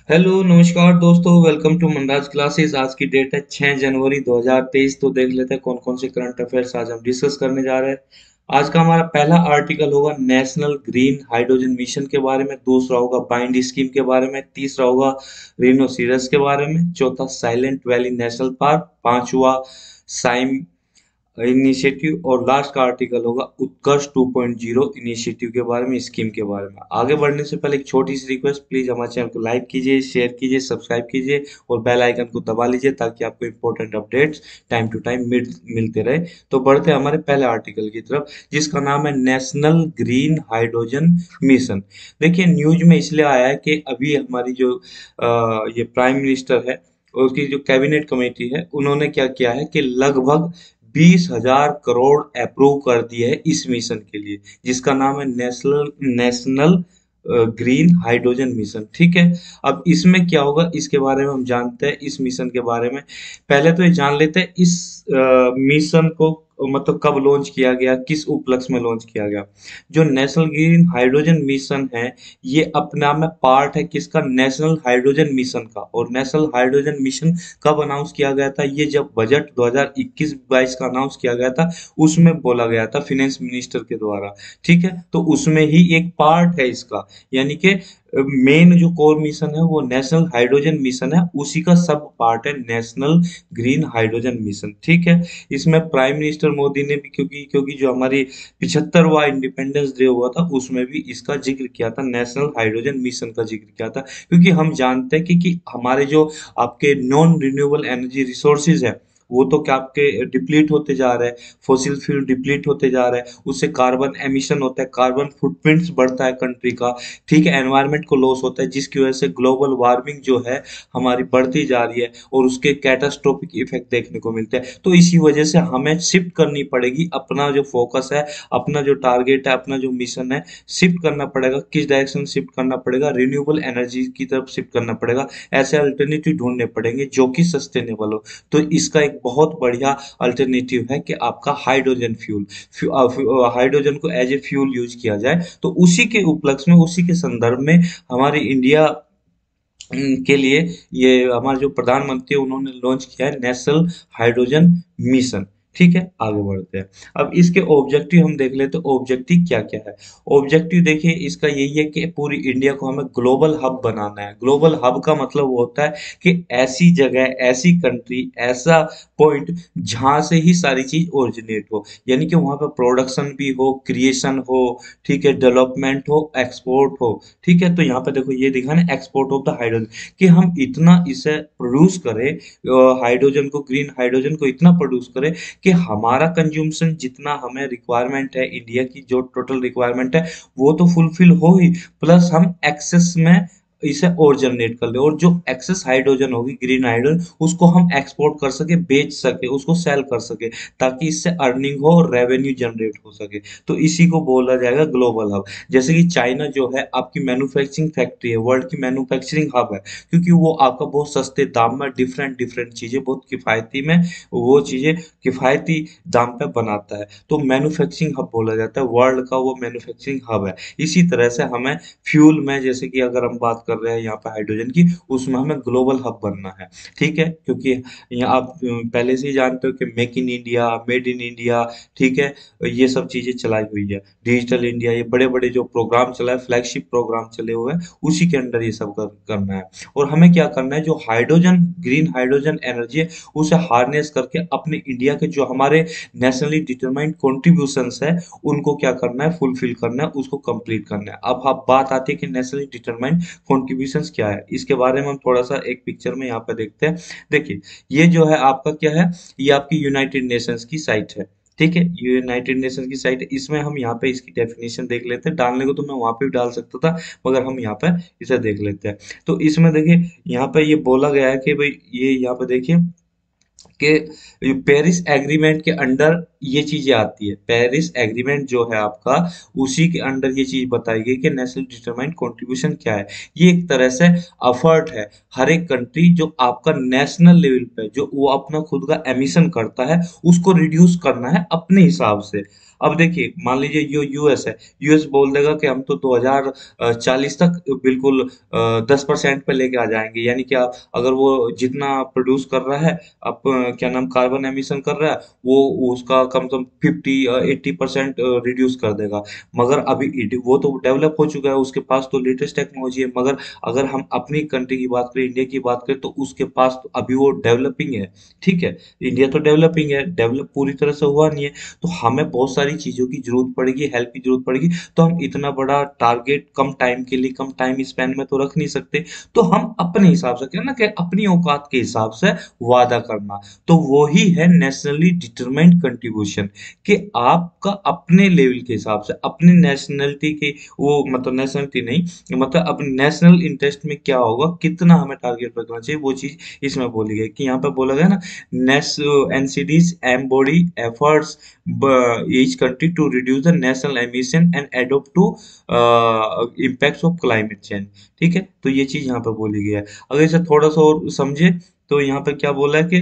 Hello नमस्कार दोस्तों, welcome to Manraj classes. आज की डेट है 6 जनवरी 2023। तो देख लेते हैं कौन कौन से करंट अफेयर्स आज हम डिस्कस करने जा रहे हैं। आज का हमारा पहला आर्टिकल होगा नेशनल ग्रीन हाइड्रोजन मिशन के बारे में, दूसरा होगा बाइंड स्कीम के बारे में, तीसरा होगा रिनोसिरस के बारे में, चौथा साइलेंट वैली नेशनल पार्क, पांचवा साइम इनिशिएटिव और लास्ट का आर्टिकल होगा उत्कर्ष 2.0 इनिशिएटिव के बारे में, स्कीम के बारे में। आगे बढ़ने से पहले एक छोटी सी रिक्वेस्ट, प्लीज हमारे चैनल को लाइक कीजिए, शेयर कीजिए, सब्सक्राइब कीजिए और बेल आइकन को दबा लीजिए ताकि आपको important updates time to time मिलते रहे। तो बढ़ते हैं हमारे पहले आर्टिकल की तरफ, जिसका नाम है नेशनल ग्रीन हाइड्रोजन मिशन। देखिए न्यूज में इसलिए आया है कि अभी हमारी जो ये प्राइम मिनिस्टर है और उसकी जो कैबिनेट कमेटी है, उन्होंने क्या किया है कि लगभग 20,000 करोड़ अप्रूव कर दिए है इस मिशन के लिए, जिसका नाम है national national green hydrogen mission. ठीक है, अब इसमें क्या होगा इसके बारे में हम जानते हैं। इस मिशन के बारे में पहले तो ये जान लेते हैं इस मिशन को मतलब कब लॉन्च किया गया, किस उपलक्ष्य में लॉन्च किया गया। जो नेशनल ग्रीन हाइड्रोजन मिशन है, ये अपने आप में पार्ट है किसका, नेशनल हाइड्रोजन मिशन का। और नेशनल हाइड्रोजन मिशन कब अनाउंस किया गया था, ये जब बजट 2021-22 का अनाउंस किया गया था, उसमें बोला गया था फिनेंस मिनिस्टर के द्वारा। ठीक है, तो उसमें ही एक पार्ट है इसका, यानी कि मेन जो कोर मिशन है वो नेशनल हाइड्रोजन मिशन है, उसी का सब पार्ट है नेशनल ग्रीन हाइड्रोजन मिशन। ठीक है, इसमें प्राइम मिनिस्टर मोदी ने भी, क्योंकि क्योंकि जो हमारी 75वां इंडिपेंडेंस डे हुआ था उसमें भी इसका जिक्र किया था, नेशनल हाइड्रोजन मिशन का जिक्र किया था। क्योंकि हम जानते हैं कि हमारे जो आपके नॉन रिन्यूएबल एनर्जी रिसोर्सेज है, वो तो क्या आपके डिप्लीट होते जा रहे हैं, फॉसिल फ्यूल डिप्लीट होते जा रहे हैं, उससे कार्बन एमिशन होता है, कार्बन फुटप्रिंट्स बढ़ता है कंट्री का। ठीक है, एनवायरनमेंट को लॉस होता है, जिसकी वजह से ग्लोबल वार्मिंग जो है हमारी बढ़ती जा रही है और उसके कैटास्ट्रोफिक इफेक्ट देखने को मिलते हैं। तो इसी वजह से हमें शिफ्ट करनी पड़ेगी, अपना जो फोकस है, अपना जो टारगेट है, अपना जो मिशन है, शिफ्ट करना पड़ेगा। किस डायरेक्शन शिफ्ट करना पड़ेगा, रिन्यूएबल एनर्जी की तरफ शिफ्ट करना पड़ेगा। ऐसे अल्टरनेटिव ढूंढने पड़ेंगे जो कि सस्टेनेबल हो। तो इसका एक बहुत बढ़िया अल्टरनेटिव है कि आपका हाइड्रोजन फ्यूल, हाइड्रोजन को एज ए फ्यूल यूज किया जाए। तो उसी के उपलक्ष्य में, उसी के संदर्भ में हमारी इंडिया के लिए ये हमारे जो प्रधानमंत्री है उन्होंने लॉन्च किया है नेशनल हाइड्रोजन मिशन। ठीक है, आगे बढ़ते हैं। अब इसके ऑब्जेक्टिव हम देख लेते हैं, ऑब्जेक्टिव क्या क्या है। ऑब्जेक्टिव देखिए इसका यही है कि पूरी इंडिया को हमें ग्लोबल हब बनाना है। ग्लोबल हब का मतलब वो होता है कि ऐसी जगह, ऐसी कंट्री, ऐसा पॉइंट जहां से ही सारी चीज ओरिजिनेट हो, यानी कि वहां पर प्रोडक्शन भी हो, क्रिएशन हो, ठीक है, डेवलपमेंट हो, एक्सपोर्ट हो। ठीक है, तो यहाँ पे देखो ये दिखा ना, एक्सपोर्ट ऑफ द हाइड्रोजन, कि हम इतना इसे प्रोड्यूस करें, हाइड्रोजन को, ग्रीन हाइड्रोजन को इतना प्रोड्यूस करें कि हमारा कंज्यूमशन जितना हमें रिक्वायरमेंट है, इंडिया की जो टोटल रिक्वायरमेंट है वो तो फुलफिल हो ही, प्लस हम एक्सेस में इसे और जनरेट कर ले, और जो एक्सेस हाइड्रोजन होगी, ग्रीन हाइड्रोजन, उसको हम एक्सपोर्ट कर सके, बेच सके, उसको सेल कर सके, ताकि इससे अर्निंग हो और रेवेन्यू जनरेट हो सके। तो इसी को बोला जाएगा ग्लोबल हब। जैसे कि चाइना जो है आपकी मैन्युफैक्चरिंग फैक्ट्री है, वर्ल्ड की मैन्युफैक्चरिंग हब है, क्योंकि वो आपका बहुत सस्ते दाम में डिफरेंट डिफरेंट चीजें बहुत किफायती में, वो चीजें किफायती दाम पे बनाता है। तो मैन्युफैक्चरिंग हब बोला जाता है, वर्ल्ड का वो मैन्युफैक्चरिंग हब है। इसी तरह से हमें फ्यूल में, जैसे कि अगर हम बात कर रहे हैं यहाँ पे हाइड्रोजन की, उसमें हमें ग्लोबल हब बनना है। ठीक है, क्योंकि यहाँ आप पहले से ही जानते हो कि make in India, made in India, ठीक है, ये सब चीजें चलाई हुई है, डिजिटल इंडिया, ये बड़े बड़े जो प्रोग्राम चला है, फ्लैगशिप प्रोग्राम चले हुए हैं, उसी के अंडर ये सब करना है। और हमें क्या करना है, जो हाइड्रोजन, ग्रीन हाइड्रोजन एनर्जी है, उसे हार्नेस करके अपने इंडिया के जो हमारे नेशनली डिटरमाइंड कॉन्ट्रीब्यूशंस है, उनको क्या करना है, फुलफिल करना है, उसको कंप्लीट करना है। अब आप बात आती है कि नेशनली डिटरमाइंड कॉन्ट्रीब्यूशंस क्या है, इसके बारे में हम थोड़ा सा एक पिक्चर में यहाँ पे देखते हैं। देखिए ये जो है आपका क्या है, ये आपकी यूनाइटेड नेशंस की साइट है। ठीक है, यूनाइटेड नेशन की साइट है, इसमें हम यहाँ पे इसकी डेफिनेशन देख लेते हैं। डालने को तो मैं वहां पे भी डाल सकता था, मगर हम यहाँ पे इसे देख लेते हैं। तो इसमें देखिए यहाँ पे ये बोला गया है कि भाई, ये यहाँ पे देखिए कि पेरिस एग्रीमेंट के अंडर ये चीजें आती है। पेरिस एग्रीमेंट जो है आपका, उसी के अंडर ये चीज बताई गई कि नेशनल डिटरमाइंड कंट्रीब्यूशन क्या है। ये एक तरह से एफर्ट है, हर एक कंट्री जो आपका नेशनल लेवल पे जो वो अपना खुद का एमिशन करता है उसको रिड्यूस करना है अपने हिसाब से। अब देखिए, मान लीजिए यो यूएस है, यूएस बोल देगा कि हम तो 2040 तक बिल्कुल 10% पे लेके आ जाएंगे, यानी कि आप अगर वो जितना प्रोड्यूस कर रहा है, आप क्या नाम कार्बन एमिशन कर रहा है, वो उसका कम से कम 50-80% रिड्यूस कर देगा। मगर अभी वो तो डेवलप हो चुका है, उसके पास तो लेटेस्ट टेक्नोलॉजी है। मगर अगर हम अपनी कंट्री की बात करें, इंडिया की बात करें, तो उसके पास तो अभी वो डेवलपिंग है। ठीक है, इंडिया तो डेवलपिंग है, डेवलप पूरी तरह से हुआ नहीं है। तो हमें बहुत सारी चीजों की जरूरत पड़ेगी, हेल्प की जरूरत पड़ेगी। तो हम इतना बड़ा टारगेट कम टाइम के लिए, कम टाइम स्पैन में तो रख नहीं सकते। तो हम अपने हिसाब से क्या ना, कि अपनी औकात के हिसाब से वादा करना, तो वो ही है नेशनली डिटरमाइंड कंट्रीब्यूशन। कि आपका अपने लेवल के हिसाब से, अपने नेशनलिटी के, वो मतलब नेशनलिटी नहीं, मतलब अपने नेशनल इंटरेस्ट में क्या होगा, कितना हमें टारगेट रखना चाहिए, वो चीज इसमें बोली गई। कि यहाँ पे बोला गया ना, NCDs embody efforts each country to reduce the national emission and adapt to impacts of climate change। ठीक है, तो ये चीज यहाँ पे बोली गई है। अगर इसे थोड़ा सा और समझे, तो यहाँ पे क्या बोला है कि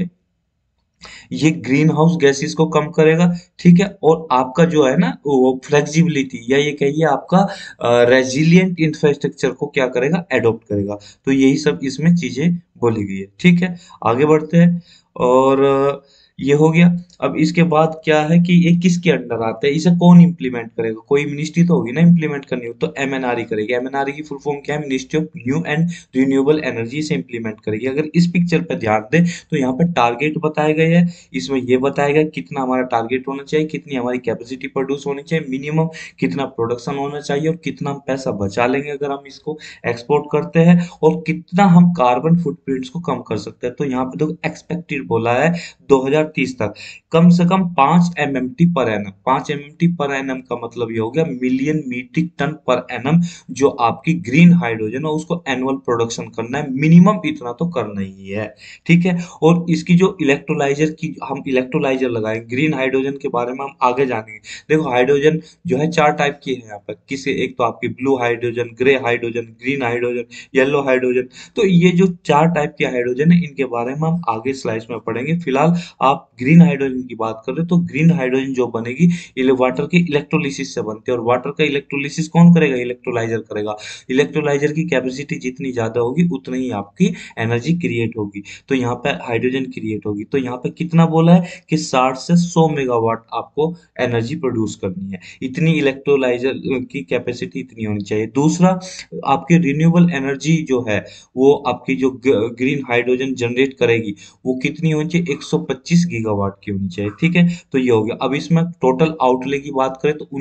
ये ग्रीन हाउस गैसेस को कम करेगा। ठीक है, और आपका जो है ना वो फ्लेक्सिबिलिटी, या ये कहिए आपका रेजिलियंट इंफ्रास्ट्रक्चर को क्या करेगा, एडॉप्ट करेगा। तो यही सब इसमें चीजें बोली गई है। ठीक है, आगे बढ़ते हैं। और ये हो गया। अब इसके बाद क्या है कि ये किसके अंडर आता है, इसे कौन इम्प्लीमेंट करेगा, कोई मिनिस्ट्री तो होगी ना इम्प्लीमेंट करनी हो, तो MNRE करेगी। MNRE की फुल फॉर्म क्या है, ministry of new and renewable energy से इम्प्लीमेंट करेगी। अगर इस पिक्चर पे ध्यान दें, तो यहाँ पे टारगेट बताए गए हैं। इसमें ये बताया गया कितना हमारा टारगेट होना चाहिए, कितनी हमारी कैपेसिटी प्रोड्यूस होनी चाहिए मिनिमम, कितना प्रोडक्शन होना चाहिए, और कितना हम पैसा बचा लेंगे अगर हम इसको एक्सपोर्ट करते हैं, और कितना हम कार्बन फुटप्रिंट्स को कम कर सकते हैं। तो यहाँ पे तो एक्सपेक्टेड बोला है 2030 तक कम से कम 5 MMT per annum. 5 MMT per annum का मतलब ये हो गया million metric ton per annum, जो आपकी ग्रीन हाइड्रोजन है उसको एनुअल प्रोडक्शन करना है, मिनिमम इतना तो करना ही है। ठीक है, और इसकी जो इलेक्ट्रोलाइजर की, हम इलेक्ट्रोलाइजर लगाएंगे ग्रीन हाइड्रोजन के बारे में हम आगे जानेंगे। देखो, हाइड्रोजन जो है 4 टाइप की है यहाँ पर, किसी एक तो आपकी blue hydrogen, grey hydrogen, green hydrogen, yellow hydrogen. तो ये जो 4 टाइप के हाइड्रोजन है, इनके बारे में हम आगे स्लाइड्स में पढ़ेंगे। फिलहाल आप ग्रीन हाइड्रोजन की बात कर रहे हो, तो ग्रीन हाइड्रोजन जो बनेगी वाटर के इलेक्ट्रोलिसिस से बनती है। और वाटर का इलेक्ट्रोलिसिस कौन करेगा, इलेक्ट्रोलाइजर करेगा। इलेक्ट्रोलाइजर की कैपेसिटी जितनी ज्यादा होगी, उतनी ही आपकी एनर्जी क्रिएट होगी। तो यहाँ पे हाइड्रोजन क्रिएट होगी। तो यहाँ पे कितना बोला है कि 60 से 100 मेगावाट आपको एनर्जी प्रोड्यूस करनी है। इतनी इलेक्ट्रोलाइजर की कैपेसिटी इतनी होनी चाहिए। दूसरा, आपकी रिन्यूएबल एनर्जी जो है, वो आपकी जो ग्रीन हाइड्रोजन जनरेट करेगी, वो कितनी होनी चाहिए, 125 गीगावाट की होनी चाहिए। ठीक है, तो ये हो गया। अब इसमें टोटल आउटले की बात करें, तो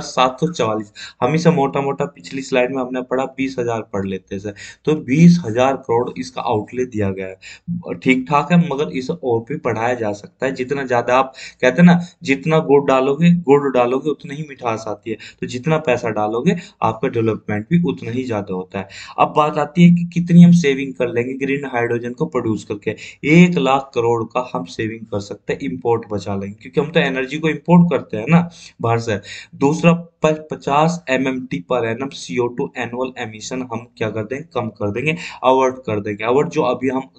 19,744। हम इसे मोटा मोटा पिछली स्लाइड में हमने पढ़ा, 20,000 पढ़ लेते हैं। तो 20,000 करोड़ इसका आउटले दिया गया है। ठीक ठाक है, मगर इसे और भी बढ़ाया जा सकता है। जितना ज्यादा आप कहते हैं ना, जितना गुड़ डालोगे उतना ही मिठास आती है। तो जितना पैसा डालोगे, आपका डेवलपमेंट भी उतना ही ज्यादा होता है। अब बात आती है कि कितनी हम सेविंग कर लेंगे ग्रीन हाइड्रोजन को प्रोड्यूस करके। 1 लाख करोड़ का हम सेविंग कर सकते हैं, इंपोर्ट बचा लेंगे, क्योंकि हम तो एनर्जी को इंपोर्ट करते हैं ना बाहर से। दूसरा, 50 MMT per annum CO2 annual emission हम क्या कर देंगे, कम कर देंगे, अवॉइड कर देंगे। अवॉइड जो अभी हम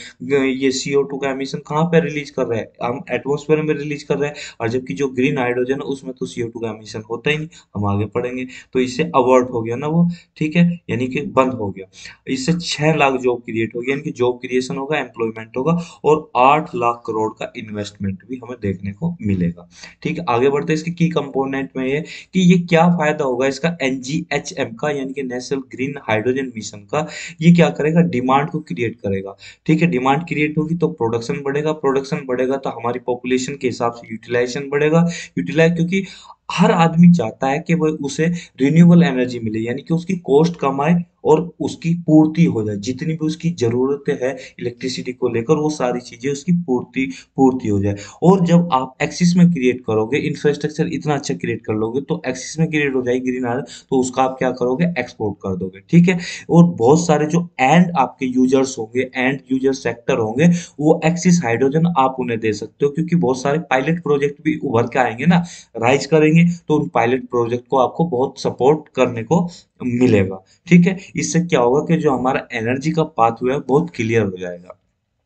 ये CO2 का एमिशन कहाँ पे रिलीज कर रहे हैं, हम एटमॉस्फेयर में रिलीज कर रहे हैं। और जबकि जो ग्रीन हाइड्रोजन है, उसमें तो CO2 का एमिशन होता ही नहीं। हम आगे पढ़ेंगे, तो इससे अवॉइड हो गया ना वो। ठीक है, यानी कि बंद हो गया। इससे 6 लाख जॉब क्रिएट होगी, यानी कि जॉब क्रिएशन होगा, एम्प्लॉयमेंट होगा, और 8 लाख करोड़ का इन्वेस्टमेंट भी हमें देखने को मिलेगा। ठीक है, आगे बढ़ते हैं। इसके की कंपोनेंट में ये कि ये क्या फायदा होगा इसका, NGHM का, यानी कि नेशनल ग्रीन हाइड्रोजन मिशन का। ये क्या करेगा, डिमांड को क्रिएट करेगा। ठीक है, डिमांड क्रिएट होगी तो प्रोडक्शन बढ़ेगा, प्रोडक्शन बढ़ेगा तो हमारी पॉपुलेशन के हिसाब से यूटिलाइजेशन बढ़ेगा। यूटिलाइज, क्योंकि हर आदमी चाहता है कि वो उसे रिन्यूएबल एनर्जी मिले, यानी कि उसकी कॉस्ट कम आए और उसकी पूर्ति हो जाए, जितनी भी उसकी ज़रूरतें हैं इलेक्ट्रिसिटी को लेकर, वो सारी चीज़ें उसकी पूर्ति पूर्ति हो जाए। और जब आप एक्सिस में क्रिएट करोगे, इंफ्रास्ट्रक्चर इतना अच्छा क्रिएट कर लोगे, तो एक्सिस में क्रिएट हो जाएगी ग्रीन हाइड्रोजन, तो उसका आप क्या करोगे, एक्सपोर्ट कर दोगे, ठीक है। और बहुत सारे जो एंड आपके यूजर्स होंगे, एंड यूजर सेक्टर होंगे, वो एक्सिस हाइड्रोजन आप उन्हें दे सकते हो, क्योंकि बहुत सारे पायलट प्रोजेक्ट भी उभर के आएंगे ना, राइज करेंगे, तो उन पायलट प्रोजेक्ट को आपको बहुत सपोर्ट करने को मिलेगा, ठीक है। इससे क्या होगा कि जो हमारा एनर्जी का पाथवे है बहुत क्लियर हो जाएगा।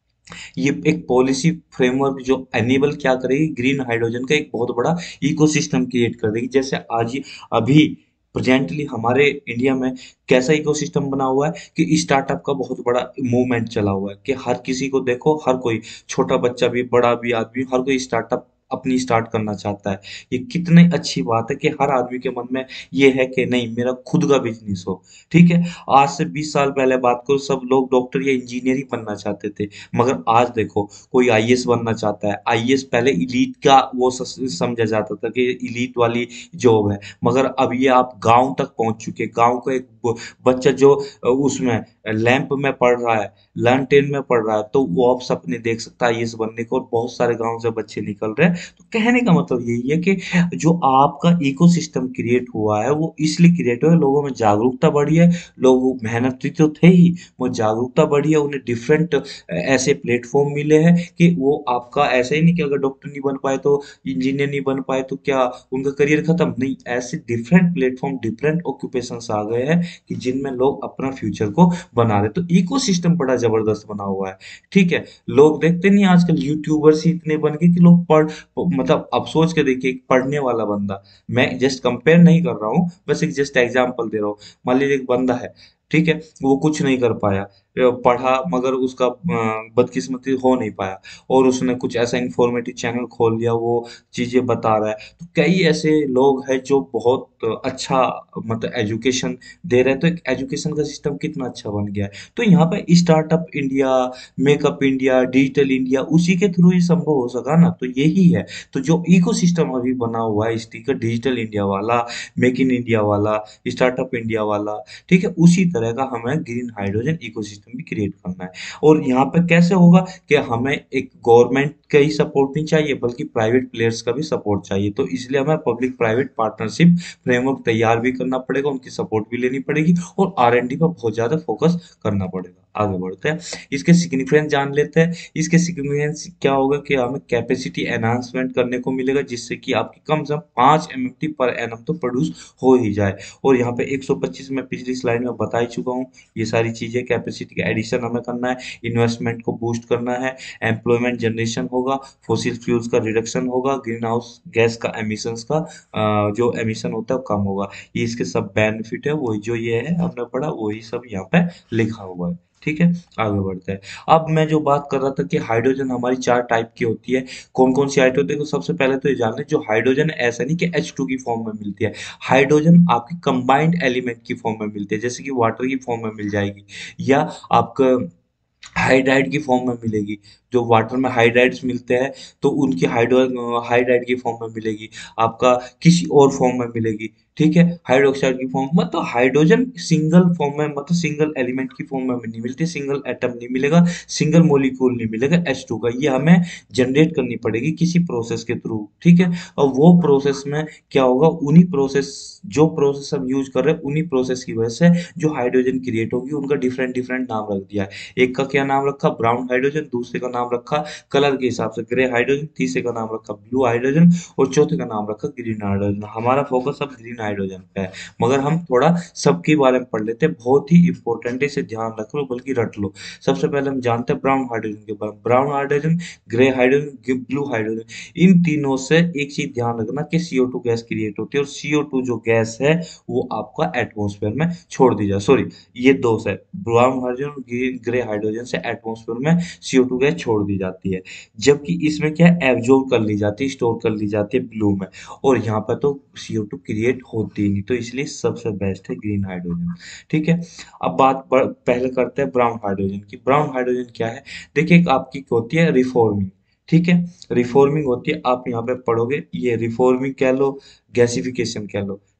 ये एक पॉलिसी फ्रेमवर्क जो एनेबल क्या करेगी, ग्रीन हाइड्रोजन का एक बहुत बड़ा इकोसिस्टम क्रिएट कर देगी। जैसे आज ही अभी प्रेजेंटली हमारे इंडिया में कैसा इकोसिस्टम बना हुआ है कि स्टार्टअप का बहुत बड़ा मूवमेंट चला हुआ है, कि हर किसी को देखो, हर कोई, छोटा बच्चा भी, बड़ा भी आदमी, हर कोई स्टार्टअप अपनी स्टार्ट करना चाहता है। ये कितनी अच्छी बात है कि हर आदमी के मन में ये है कि नहीं, मेरा खुद का बिजनेस हो, ठीक है। आज से 20 साल पहले बात करो, सब लोग डॉक्टर या इंजीनियर ही बनना चाहते थे, मगर आज देखो, कोई आईएएस बनना चाहता है। आईएएस पहले इलीट का वो समझा जाता था कि इलीट वाली जॉब है, मगर अब ये आप गांव तक पहुंच चुके। गांव का एक बच्चा जो उसमें लैंप में पढ़ रहा है, लैंटेन में पढ़ रहा है, तो वो आप सपने देख सकता है आईएएस बनने को, और बहुत सारे गांव से बच्चे निकल रहे हैं। तो कहने का मतलब यही है कि जो आपका इकोसिस्टम क्रिएट हुआ है, वो इसलिए क्रिएट हुआ है, लोगों में जागरूकता बढ़ी है। लोग मेहनती तो थे ही, वो जागरूकता बढ़ी है, उन्हें डिफरेंट ऐसे प्लेटफॉर्म मिले हैं कि वो आपका ऐसा ही नहीं कि अगर डॉक्टर नहीं बन पाए, तो इंजीनियर नहीं बन पाए, तो क्या उनका करियर खत्म? नहीं, ऐसे डिफरेंट प्लेटफॉर्म, डिफरेंट ऑक्यूपेशंस आ गए हैं कि जिनमें लोग अपना फ्यूचर को बना रहे। तो इकोसिस्टम बड़ा जबरदस्त बना हुआ है, ठीक है। लोग देखते नहीं, आजकल यूट्यूबर्स ही इतने बन गए कि लोग मतलब अब सोच के देखिए, एक पढ़ने वाला बंदा, मैं जस्ट कंपेयर नहीं कर रहा हूँ, बस एक जस्ट एग्जांपल दे रहा हूँ। मान लीजिए एक बंदा है, ठीक है, वो कुछ नहीं कर पाया, पढ़ा, मगर उसका बदकिस्मती हो नहीं पाया, और उसने कुछ ऐसा इंफॉर्मेटिव चैनल खोल लिया, वो चीजें बता रहा है। तो कई ऐसे लोग हैं जो बहुत अच्छा, मतलब एजुकेशन दे रहे हैं। तो एक एजुकेशन का सिस्टम कितना अच्छा बन गया है। तो यहाँ पे startup India, makeup India, digital India, उसी के थ्रू ही संभव हो सका ना, तो यही है। तो जो इकोसिस्टम अभी बना हुआ है इस का, डिजिटल इंडिया वाला, मेक इन इंडिया वाला, स्टार्टअप इंडिया वाला, ठीक है, उसी तरह का हमें ग्रीन हाइड्रोजन इकोसिस्टम भी क्रिएट करना है। और यहाँ पे कैसे होगा कि हमें एक गवर्नमेंट का ही सपोर्ट नहीं चाहिए, बल्कि प्राइवेट प्लेयर्स का भी सपोर्ट चाहिए। तो इसलिए हमें पब्लिक प्राइवेट पार्टनरशिप फ्रेमवर्क तैयार भी करना पड़ेगा, उनकी सपोर्ट भी लेनी पड़ेगी, और R&D पर बहुत ज्यादा फोकस करना पड़ेगा। आगे बढ़ते हैं, इसके सिग्निफिकेंस जान लेते हैं। इसके सिग्निफिकेंस क्या होगा कि हमें कैपेसिटी एनहांसमेंट करने को मिलेगा, जिससे कि आपकी कम से कम 5 MMT पर एनम तो प्रोड्यूस हो ही जाए। और यहाँ पे 125 मैं पिछली स्लाइड में बता ही चुका हूँ, ये सारी चीजें, कैपेसिटी का एडिशन हमें करना है, इन्वेस्टमेंट को बूस्ट करना है, एम्प्लॉयमेंट जनरेशन होगा, फॉसिल फ्यूल्स का रिडक्शन होगा, ग्रीन हाउस गैस का एमिशंस का जो एमिशन होता है वो कम होगा। ये इसके सब बेनिफिट है, वही जो ये है हमने पढ़ा, वही सब यहाँ पे लिखा हुआ है, ठीक है। आगे बढ़ते हैं। अब मैं जो बात कर रहा था कि हाइड्रोजन हमारी 4 टाइप की होती है। कौन कौन सी हाइड्रोजन, देखो सबसे पहले तो ये जान लें, जो हाइड्रोजन ऐसा नहीं कि H2 की फॉर्म में मिलती है। हाइड्रोजन आपकी कंबाइंड एलिमेंट की फॉर्म में मिलती है, जैसे कि वाटर की फॉर्म में मिल जाएगी, या आपका हाइड्राइड की फॉर्म में मिलेगी। जो वाटर में हाइड्राइड्स मिलते हैं, तो उनकी हाइड्राइड की फॉर्म में मिलेगी, आपका किसी और फॉर्म में मिलेगी, ठीक है, हाइड्रोक्साइड की फॉर्म, मतलब हाइड्रोजन सिंगल फॉर्म में, मतलब सिंगल एलिमेंट की फॉर्म में नहीं मिलती, सिंगल एटम नहीं मिलेगा, सिंगल मॉलिक्यूल नहीं मिलेगा H2 का। ये हमें जनरेट करनी पड़ेगी किसी प्रोसेस के थ्रू, ठीक है। और वो प्रोसेस में क्या होगा, उन्हीं प्रोसेस, जो प्रोसेस हम यूज कर रहे हैं, उन्हीं प्रोसेस की वजह से जो हाइड्रोजन क्रिएट होगी, उनका डिफरेंट डिफरेंट नाम रख दिया है। एक का क्या नाम रखा, ब्राउन हाइड्रोजन, दूसरे का नाम रखा कलर के हिसाब से ग्रे हाइड्रोजन, तीसरे का नाम रखा ब्लू हाइड्रोजन, और चौथे का नाम रखा ग्रीन हाइड्रोजन। हमारा फोकस अब ग्रीन हाइड्रोजन पे है, मगर हम थोड़ा सबके बारे में पढ़ लेते हैं, बहुत ही इंपॉर्टेंट है, इसे ध्यान रख लो, बल्कि रट लो। सबसे पहले हम जानते हैं ब्राउन हाइड्रोजन के बारे में। Brown hydrogen, grey hydrogen, blue hydrogen, इन तीनों से एक चीज ध्यान रखना कि CO2 गैस क्रिएट होती है, और CO2 जो गैस है वो आपका एटमॉस्फेयर में छोड़ दी जाए, सॉरी, ये दोष है, ब्राउन हाइड्रोजन और ग्रे हाइड्रोजन से एटमॉस्फेयर में CO2 गैस छोड़ दी जाती है, जबकि इसमें क्या है, एब्जॉर्ब कर ली जाती है, स्टोर कर ली जाती है ब्लू में, और यहाँ पर तो CO2 क्रिएट होती ही नहीं, तो इसलिए सबसे बेस्ट है ग्रीन हाइड्रोजन, ठीक है। अब पहले करते हैं ब्राउन हाइड्रोजन की। ब्राउन हाइड्रोजन क्या है, देखिए, एक आपकी होती है रिफॉर्मिंग, ठीक है, रिफॉर्मिंग होती है, आप यहाँ पे पढ़ोगे, ये रिफॉर्मिंग कह लो, गैसिफिकेशन कह लो,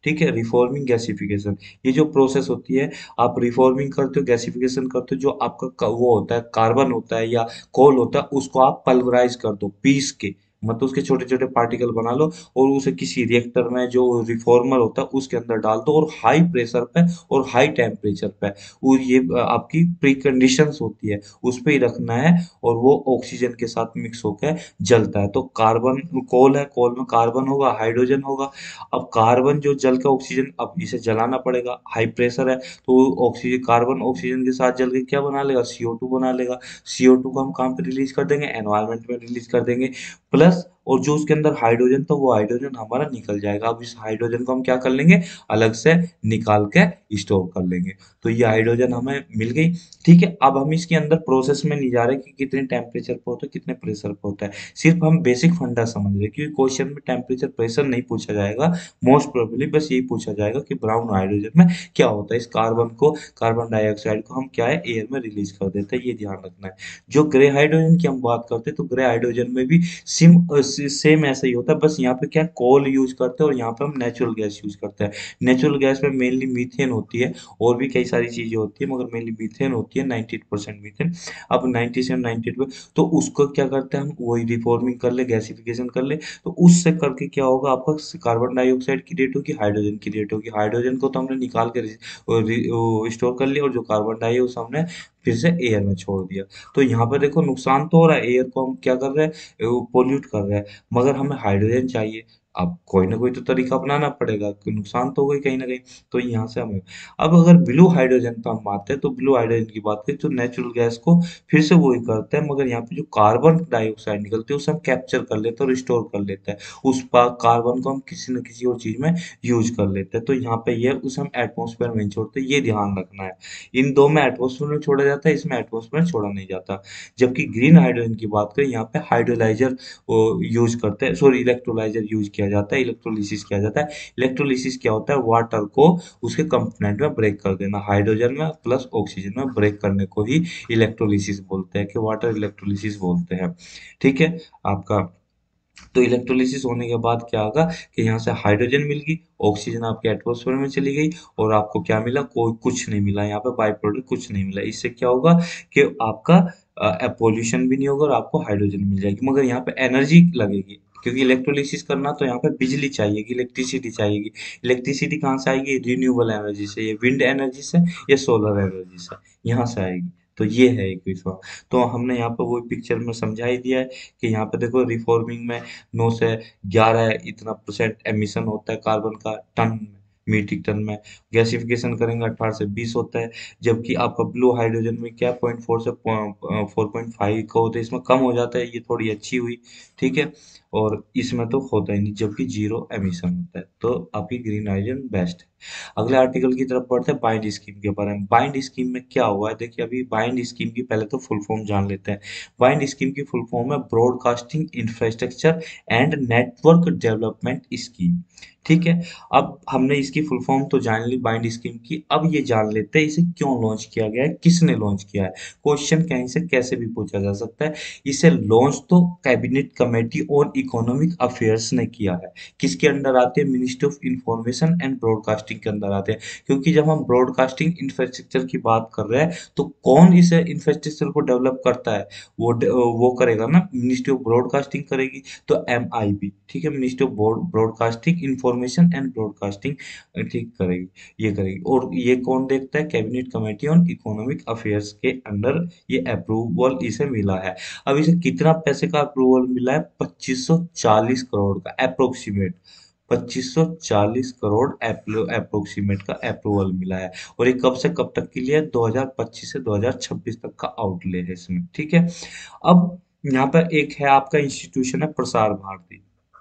ठीक है। रिफॉर्मिंग गैसिफिकेशन, ये जो प्रोसेस होती है, आप रिफॉर्मिंग करते हो, गैसिफिकेशन करते हो, जो आपका वो होता है कार्बन होता है या कोल होता है, उसको आप पल्वराइज कर दो पीस के, मतलब उसके छोटे छोटे पार्टिकल बना लो और उसे किसी रिएक्टर में जो रिफॉर्मर होता है उसके अंदर डाल दो, और हाई प्रेशर पे और हाई टेम्परेचर पे, और ये आपकी प्री कंडीशंस होती है, उस पे ही रखना है, और वो ऑक्सीजन के साथ मिक्स होकर जलता है। तो कार्बन कोल है, कोल में कार्बन होगा, हाइड्रोजन होगा। अब कार्बन जो जल का ऑक्सीजन, अब इसे जलाना पड़ेगा, हाई प्रेशर है, तो ऑक्सीजन, कार्बन ऑक्सीजन के साथ जल के क्या बना लेगा, CO2 बना लेगा। CO2 को हम कहाँ पे रिलीज कर देंगे, एनवायरनमेंट में रिलीज कर देंगे। प्लस और जो उसके अंदर हाइड्रोजन, तो वो हाइड्रोजन हमारा निकल जाएगा। अब इस हाइड्रोजन को हम क्या कर लेंगे, अलग से निकाल के स्टोर कर लेंगे। तो ये हाइड्रोजन हमें मिल गई। ठीक है, अब हम इसके अंदर प्रोसेस में नहीं जा रहे कि कितने टेम्परेचर पे होता है, कितने प्रेशर पे होता है, सिर्फ हम बेसिक फंडा समझ रहे हैं, क्योंकि क्वेश्चन में टेम्परेचर प्रेशर नहीं पूछा जाएगा। मोस्ट प्रोबेबली बस यही पूछा जाएगा कि ब्राउन हाइड्रोजन में क्या होता है, इस कार्बन को, कार्बन डाइऑक्साइड को हम क्या है, एयर में रिलीज कर देते हैं, ये ध्यान रखना है। जो ग्रे हाइड्रोजन की हम बात करते हैं, तो ग्रे हाइड्रोजन में भी सेम ऐसा ही होता है, बस यहाँ पे क्या कोल यूज करते हैं और यहाँ पे हम नेचुरल गैस यूज करते हैं। नेचुरल गैस में मेनली मीथेन होती है, और भी कई सारी चीजें होती है, मगर मेनली मीथेन होती है, 98% मीथेन। अब 90 से 98 पे, तो उसको क्या करते हैं हम, वही रिफॉर्मिंग कर ले, गैसिफिकेशन कर ले, तो उससे करके क्या होगा, आपका कार्बन डाइऑक्साइड की रेट होगी, हाइड्रोजन की रेट होगी। हाइड्रोजन को तो हमने निकाल के स्टोर कर लिया, और जो कार्बन डाई है उसे हमने फिर से एयर में छोड़ दिया। तो यहाँ पर देखो नुकसान तो हो रहा है, एयर को हम क्या कर रहे हैं, पोल्यूट कर रहे हैं, मगर हमें हाइड्रोजन चाहिए। अब कोई ना कोई तो तरीका अपनाना पड़ेगा, कि नुकसान तो हो गई कहीं ना कहीं। तो यहाँ से हमें, अब अगर ब्लू हाइड्रोजन पे हम आते हैं, तो ब्लू हाइड्रोजन की बात करें तो नेचुरल गैस को फिर से वही करते हैं, मगर यहाँ पे जो कार्बन डाइऑक्साइड निकलती है उसे हम कैप्चर कर लेते हैं और स्टोर कर लेते हैं। उस कार्बन को हम किसी न किसी और चीज में यूज कर लेते हैं। तो यहाँ पे ये उसे हम एटमोसफेयर में नहीं छोड़ते, ये ध्यान रखना है। इन दो में एटमोसफेयर में छोड़ा जाता है, इसमें एटमोसफेयर में छोड़ा नहीं जाता। जबकि ग्रीन हाइड्रोजन की बात करें, यहाँ पे हाइड्रोलाइजर यूज करते हैं, सॉरी इलेक्ट्रोलाइजर यूज किया जाता है, इलेक्ट्रोलिसिस किया जाता है। इलेक्ट्रोलिसिस क्या होता है, वाटर को उसके कंपोनेंट में ब्रेक कर देना, हाइड्रोजन में प्लस ऑक्सीजन में ब्रेक करने को ही इलेक्ट्रोलिसिस बोलते हैं, कि वाटर इलेक्ट्रोलिसिस बोलते हैं। ठीक है आपका। तो इलेक्ट्रोलिसिस होने के बाद क्या होगा, कि यहाँ से हाइड्रोजन मिल गई, ऑक्सीजन आपके एटमॉस्फेयर में चली गई, और आपको क्या मिला, कोई कुछ नहीं मिला, यहाँ पे बाई प्रोडक्ट कुछ नहीं मिला। इससे क्या होगा, कि आपका पोल्यूशन भी नहीं होगा और आपको हाइड्रोजन मिल जाएगी, मगर यहाँ पे एनर्जी लगेगी, क्योंकि इलेक्ट्रोलिसिस करना तो यहाँ पे बिजली चाहिए, इलेक्ट्रिसिटी चाहिए। इलेक्ट्रिसिटी कहाँ से आएगी, रिन्यूएबल एनर्जी से, ये विंड एनर्जी से या सोलर एनर्जी से, यहाँ से आएगी। तो ये है एक विषय। तो हमने यहाँ पर वो पिक्चर में समझा ही दिया है, कि यहाँ पे देखो रिफॉर्मिंग में 9 से 11 इतना परसेंट एमिशन होता है कार्बन का, टन मीट्रिक टन में। गैसिफिकेशन करेंगे 18 से 20 होता है। जबकि आपका ब्लू हाइड्रोजन में क्या 0.4 से 4.5 का होता है, इसमें कम हो जाता है, ये थोड़ी अच्छी हुई। ठीक है, और इसमें तो होता ही नहीं, जबकि जीरो एमिशन होता है, तो आपकी ग्रीन हाइड्रोजन बेस्ट है। अगले आर्टिकल की तरफ बढ़ते हैं, बाइंड स्कीम के बारे में। बाइंड स्कीम में क्या हुआ है, देखिए अभी बाइंड स्कीम की पहले तो फुल फॉर्म जान लेते हैं। बाइंड स्कीम की फुल फॉर्म है broadcasting infrastructure and network development scheme. ठीक है, अब हमने इसकी फुल फॉर्म तो जान ली बाइंड स्कीम की, अब ये जान लेते हैं इसे क्यों लॉन्च किया गया है, किसने लॉन्च किया है। क्वेश्चन कहीं से कैसे भी पूछा जा सकता है। इसे लॉन्च तो cabinet committee on economic affairs ने किया है। किसके अंडर आते हैं, ministry of information and broadcasting के अंदर आते हैं। क्योंकि जब हम ब्रॉडकास्टिंग इंफ्रास्ट्रक्चर की बात कर रहे हैं, तो कौन इस इंफ्रास्ट्रक्चर को डेवलप करता है, वो करेगा ना, मिनिस्ट्री ऑफ ब्रॉडकास्टिंग करेगी। तो MIB, ठीक है, ministry of broadcasting information and broadcasting, ठीक करेगी, ये करेगी। और ये कौन देखता है, cabinet committee on economic affairs के अंडर ये अप्रूवल इसे मिला है। अब इसे कितना पैसे का अप्रूवल मिला है, 2540 करोड़ का अप्रोक्सीमेट, 2540 करोड़ अप्रोक्सीमेट का अप्रूवल मिला है। और ये कब से कब तक के लिए है, 2025 से 2026 तक का आउटले है इसमें। ठीक है, अब यहाँ पर एक है आपका इंस्टीट्यूशन है प्रसार भारती।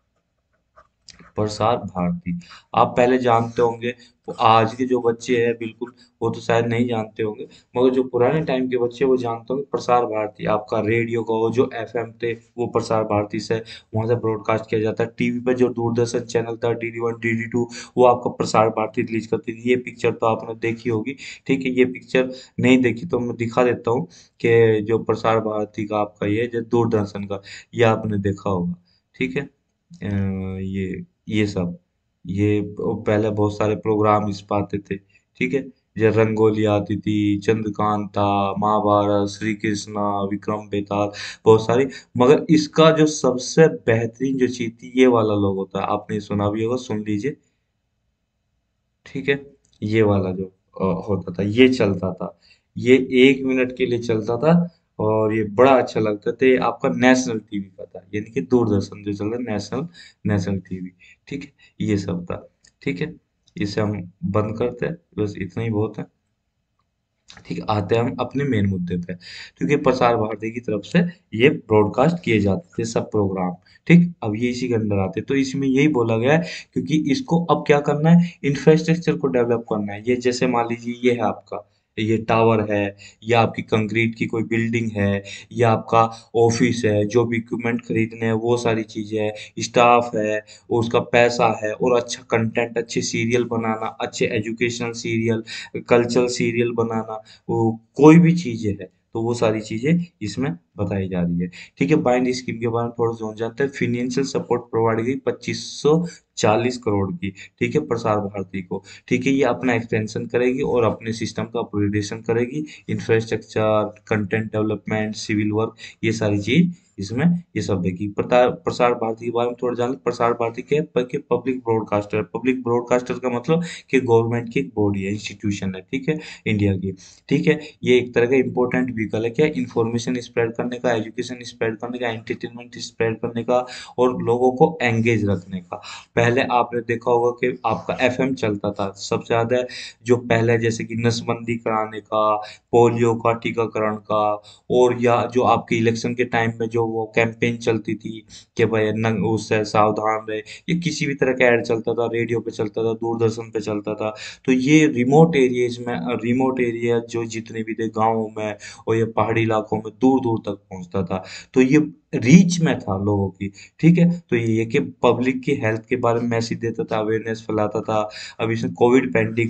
प्रसार भारती, आप पहले जानते होंगे, वो आज के जो बच्चे हैं बिल्कुल, वो तो शायद नहीं जानते होंगे, मगर जो पुराने टाइम के बच्चे हैं, वो जानते होंगे। प्रसार भारती आपका रेडियो का वो जो FM थे, वो प्रसार भारती से वहां से ब्रॉडकास्ट किया जाता है। टीवी पे जो दूरदर्शन चैनल था, DD1 DD2, वो आपका प्रसार भारती रिलीज करती थी। ये पिक्चर तो आपने देखी होगी। ठीक है, ये पिक्चर नहीं देखी तो मैं दिखा देता हूँ, कि जो प्रसार भारती का आपका ये जो दूरदर्शन का, ये आपने देखा होगा। ठीक है, ये सब, ये पहले बहुत सारे प्रोग्राम इस पे आते थे, ठीक है। जो रंगोली आती थी, चंद्रकांता, महाभारत, श्री कृष्णा, विक्रम बेताल, बहुत सारी। मगर इसका जो सबसे बेहतरीन जो चीज थी, ये वाला लोग होता है, आपने सुना भी होगा, सुन लीजिए, ठीक है। ये वाला जो होता था, ये चलता था, ये 1 मिनट के लिए चलता था, और ये बड़ा अच्छा लगता था। ये आपका नेशनल टीवी का था, यानी कि दूरदर्शन जो चल रहा है, नेशनल, नेशनल टीवी, ठीक है। ये सब था, ठीक है। इसे हम बंद करते हैं, बस इतना ही बहुत है। ठीक है, आते हैं हम अपने मेन मुद्दे पे। क्योंकि प्रसार भारती की तरफ से ये ब्रॉडकास्ट किए जाते थे सब प्रोग्राम, ठीक। अब ये इसी के अंदर आते हैं, तो इसमें यही बोला गया है, क्योंकि इसको अब क्या करना है, इंफ्रास्ट्रक्चर को डेवलप करना है। ये जैसे मान लीजिए, ये है आपका, ये टावर है, या आपकी कंक्रीट की कोई बिल्डिंग है, या आपका ऑफिस है, जो भी इक्विपमेंट खरीदने हैं वो सारी चीजें हैं, स्टाफ है, और उसका पैसा है, और अच्छा कंटेंट, अच्छे सीरियल बनाना, अच्छे एजुकेशनल सीरियल, कल्चरल सीरियल बनाना, वो कोई भी चीजें है, तो वो सारी चीजें इसमें बताई जा रही है, ठीक है। बाइंड स्कीम के बारे में थोड़ा सा जानते हैं। फिनेंशियल सपोर्ट प्रोवाइड की 2540 करोड़ की, ठीक है, प्रसार भारती को, ठीक है। ये अपना एक्सटेंशन करेगी और अपने सिस्टम का अपग्रेडेशन करेगी, infrastructure, content development, civil work, ये सारी चीज इसमें ये सब देगी। प्रसार भारती के बारे में थोड़ा जान। प्रसार भारती के पब्लिक ब्रॉडकास्टर, पब्लिक ब्रॉडकास्टर का मतलब कि गवर्नमेंट की एक बॉडी है, इंस्टीट्यूशन है, ठीक है, इंडिया की, ठीक है। ये एक तरह का इंपॉर्टेंट व्हीकल है, क्या, इंफॉर्मेशन स्प्रेड करने का, एजुकेशन स्प्रेड करने का, एंटरटेनमेंट स्प्रेड करने का, और लोगों को एंगेज रखने का। पहले आपने देखा होगा कि आपका एफएम चलता था सबसे ज्यादा, जो पहले जैसे कि नसबंदी कराने का, पोलियो का टीकाकरण का, और या जो आपके इलेक्शन के टाइम में जो वो कैंपेन चलती थी कि भाई नंग उससे सावधान रहे, ये किसी भी तरह का ऐड चलता था, रेडियो पे चलता था, दूरदर्शन पे चलता था। तो ये रिमोट एरियाज में, रिमोट एरिया जो जितने भी थे गाँव में, और ये पहाड़ी इलाकों में दूर दूर तक पहुंचता था। तो ये रीच में था लोगों की, ठीक है। तो ये है कि पब्लिक की हेल्थ के बारे में मैसेज देता था, अवेयरनेस फैलाता था। अब इसने कोविड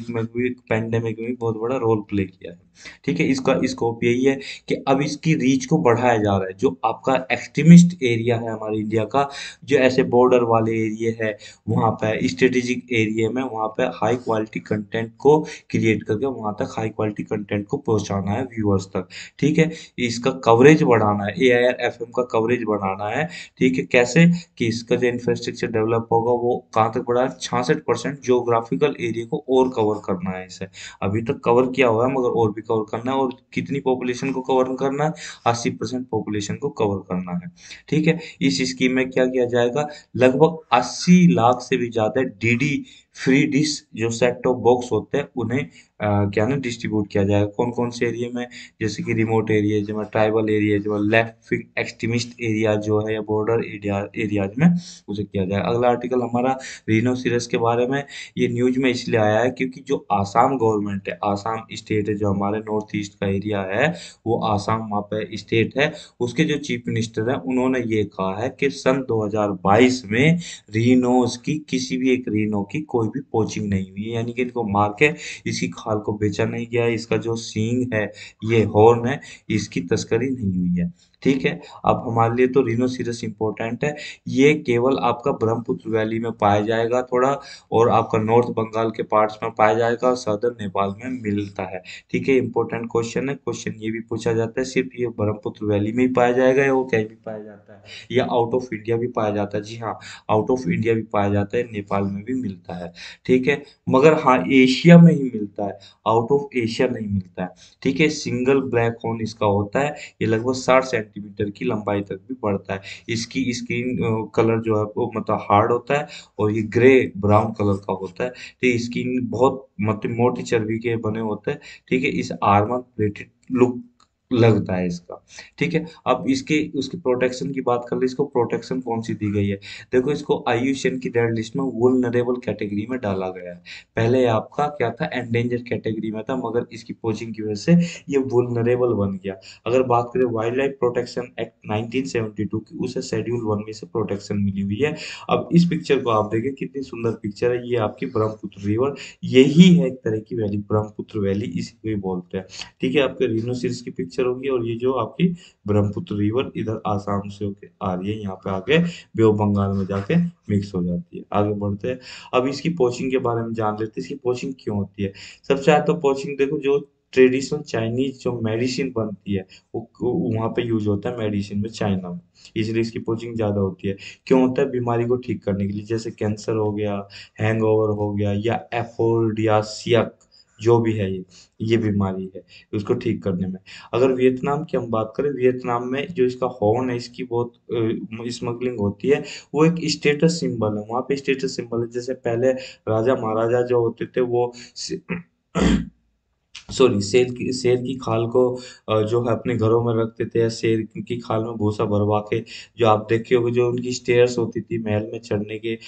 पैंडेमिक में भी बहुत बड़ा रोल प्ले किया है, ठीक है। इसका स्कोप यही है कि अब इसकी रीच को बढ़ाया जा रहा है। जो आपका एक्सट्रीमिस्ट एरिया है हमारे इंडिया का, जो ऐसे बॉर्डर वाले एरिया है, वहाँ पे स्ट्रेटेजिक एरिया में, वहाँ पे हाई क्वालिटी कंटेंट को क्रिएट करके वहाँ तक हाई क्वालिटी कंटेंट को पहुँचाना है व्यूअर्स तक, ठीक है। इसका कवरेज बढ़ाना है, एआईआर एफएम का कवरेज बढ़ाना है, ठीक है। कैसे, कि इसका जो इंफ्रास्ट्रक्चर डेवलप होगा वो कहाँ तक बढ़ा है, 66% जियोग्राफिकल एरिया को और कवर करना है इसे। अभी तक कवर किया हुआ है, मगर और भी कवर करना है। और कितनी पॉपुलेशन को कवर करना है, 80% पॉपुलेशन को कवर करना है, ठीक है। इस स्कीम में क्या किया जाएगा, लगभग 80 लाख से भी ज्यादा डीडी फ्री डिश जो सेट टॉप बॉक्स होते हैं, उन्हें क्या ना डिस्ट्रीब्यूट किया जाएगा। कौन कौन से एरिया में, जैसे कि रिमोट एरिया, जो ट्राइबल एरिया, जो लेफ्ट विंग एक्सट्रीमिस्ट एरिया जो है, या बॉर्डर एरिया एरियाज में, उसे किया जाए। अगला आर्टिकल हमारा रिनो के बारे में। ये न्यूज में इसलिए आया है क्योंकि जो आसाम गवर्नमेंट है, आसाम स्टेट है, जो हमारे नॉर्थ ईस्ट का एरिया है, वो आसाम वहाँ पे स्टेट है, उसके जो चीफ मिनिस्टर हैं, उन्होंने ये कहा है कि सन 2022 में रीनोस की, किसी भी एक रीनो की कोई भी पोचिंग नहीं हुई है, यानी कि इनको मार के इसकी खाल को बेचा नहीं गया है, इसका जो सींग है, ये हॉर्न है, इसकी तस्करी नहीं हुई है, ठीक है। अब हमारे लिए तो रिनोसिरस इंपॉर्टेंट है। ये केवल आपका ब्रह्मपुत्र वैली में पाया जाएगा थोड़ा, और आपका नॉर्थ बंगाल के पार्ट्स में पाया जाएगा, और सदर्न नेपाल में मिलता है, ठीक है। इंपॉर्टेंट क्वेश्चन है, क्वेश्चन ये भी पूछा जाता है, सिर्फ ये ब्रह्मपुत्र वैली में ही पाया जाएगा, या वो कहीं भी पाया जाता है, या आउट ऑफ इंडिया भी पाया जाता है। जी हाँ, आउट ऑफ इंडिया भी पाया जाता है, नेपाल में भी मिलता है, ठीक है। मगर हाँ, एशिया में ही मिलता है, आउट ऑफ एशिया नहीं मिलता है, ठीक है। सिंगल ब्लैक होल इसका होता है, ये लगभग 60 सेंटीमीटर की लंबाई तक भी बढ़ता है। इसकी स्किन कलर जो है वो मतलब हार्ड होता है, और ये ग्रे ब्राउन कलर का होता है, तो स्किन बहुत मतलब मोटी चर्बी के बने होते हैं, ठीक है। इस आर्मर प्लेटेड लुक लगता है इसका, ठीक है। अब इसके उसकी प्रोटेक्शन की बात कर ले, इसको प्रोटेक्शन कौन सी दी गई है। देखो, इसको आईयूसीएन की रेड लिस्ट में वुल्नरेबल कैटेगरी में डाला गया है। पहले आपका क्या था, एंडेंजर कैटेगरी में था, मगर इसकी पोचिंग की वजह से ये वुल्नरेबल बन गया। अगर बात करें वाइल्ड लाइफ प्रोटेक्शन एक्ट 1972 की, उसे शेड्यूल 1 में से प्रोटेक्शन मिली हुई है। अब इस पिक्चर को आप देखिए, कितनी सुंदर पिक्चर है, ये आपकी ब्रह्मपुत्र रिवर, यही है एक तरह की वैली, ब्रह्मपुत्र वैली, इसी को ही बोलते हैं, ठीक है। आपके रिनो सीरीज की पिक्चर पिक्चर होगी, और ये जो आपकी ब्रह्मपुत्र रिवर इधर आसाम से होके आ रही है, यहाँ पे आके बे ऑफ बंगाल में जाके मिक्स हो जाती है। आगे बढ़ते हैं। अब इसकी पोचिंग के बारे में जान लेते हैं, इसकी पोचिंग क्यों होती है। सबसे ज्यादा तो पोचिंग देखो, जो ट्रेडिशनल चाइनीज जो मेडिसिन बनती है वो वहाँ पे यूज होता है मेडिसिन में, चाइना में, इसलिए इसकी पोचिंग ज्यादा होती है। क्यों होता है, बीमारी को ठीक करने के लिए, जैसे कैंसर हो गया, हैंगओवर हो गया, या एफोल्डियासिया जो भी है ये बीमारी है, उसको ठीक करने में। अगर वियतनाम की हम बात करें, वियतनाम में जो इसका हॉर्न है, इसकी बहुत स्मगलिंग होती है। वो एक स्टेटस सिंबल है, वहाँ पे स्टेटस सिंबल है। जैसे पहले राजा महाराजा जो होते थे वो सॉरी, शेर की खाल को जो है अपने घरों में रखते थे, या शेर की खाल में भूसा भरवा के, जो आप देखे होगे जो उनकी स्टेयर्स होती थी महल में चढ़ने के